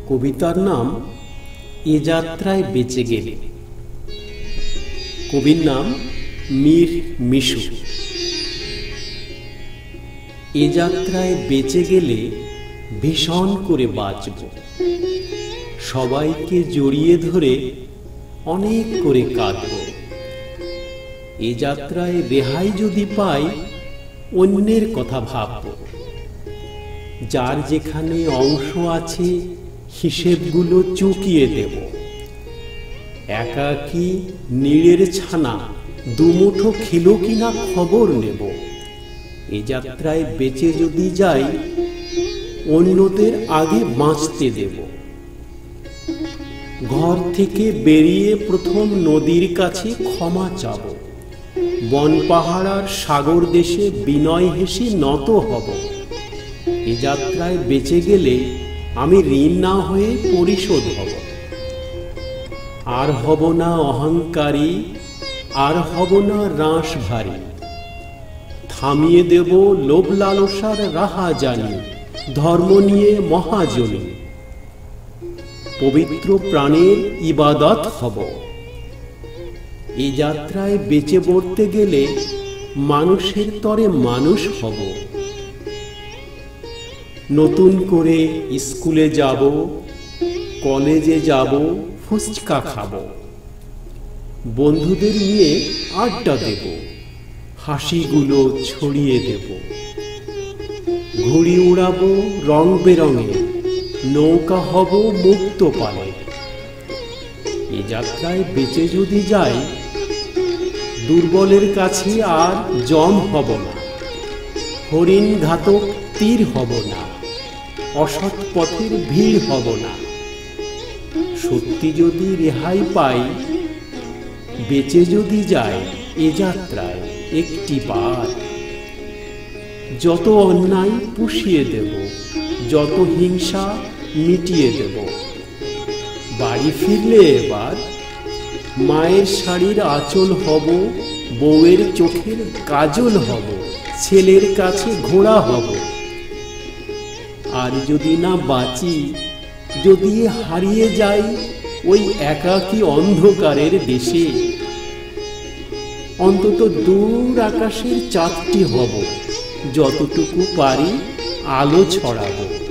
কবিতার নাম এ যাত্রায় বেঁচে গেলে। কবির নাম মীর মিশু। এ যাত্রায় বেঁচে গেলে ভীষণ করে বাঁচব, সবাইকে জড়িয়ে ধরে অনেক করে কাঁদব। এ যাত্রায় রেহাই যদি পাই অন্যের কথা ভাবব। যার যেখানে অংশ আছে হিসেবগুলো চুকিয়ে দেব। একাকী নীড়ের ছানা দুমুঠো খেলো কিনা খবর নেব। এ যাত্রায় বেঁচে যদি যাই অন্যদের আগে বাঁচতে দেব। ঘর থেকে বেরিয়ে প্রথম নদীর কাছে ক্ষমা চাব। বন পাহাড় আর সাগর দেশে বিনয় হেসে নত হব। এ যাত্রায় বেঁচে গেলে আমি ঋণ না হয়ে পরিশোধ হব। আর হব না অহংকারী, আর হব না রাঁশ ভারী। থামিয়ে দেব লোভ লালসার রাহাজানি, ধর্ম নিয়ে মহাজনী। পবিত্র প্রাণের ইবাদত হব। এই যাত্রায় বেঁচে পড়তে গেলে মানুষের তরে মানুষ হব। নতুন করে স্কুলে যাব, কলেজে যাব, ফুচকা খাব। বন্ধুদের নিয়ে আড্ডা দেব, হাসিগুলো ছড়িয়ে দেব। ঘুড়ি উড়াবো রং বেরঙে, নৌকা হব মুক্ত পানে। এ যাত্রায় বেঁচে যদি যাই দুর্বলের কাছে আর জম হব না। হরিণ ঘাতক তীর হব না, অসৎ পথের ভিড় হব না। সত্যি যদি রেহাই পাই বেঁচে যদি যাই এ যাত্রায় একটি বার। যত অন্যায় পুষিয়ে দেব, যত হিংসা মিটিয়ে দেব। বাড়ি ফিরলে এবার মায়ের শাড়ির আঁচল হব, বউয়ের চোখের কাজল হব, ছেলের কাছে ঘোড়া হব। আর যদি না বাঁচি, যদি হারিয়ে যাই ওই একাকী অন্ধকারের দেশে, অন্তত দূর আকাশের চাঁদটি হব, যতটুকু পারি আলো ছড়াবো।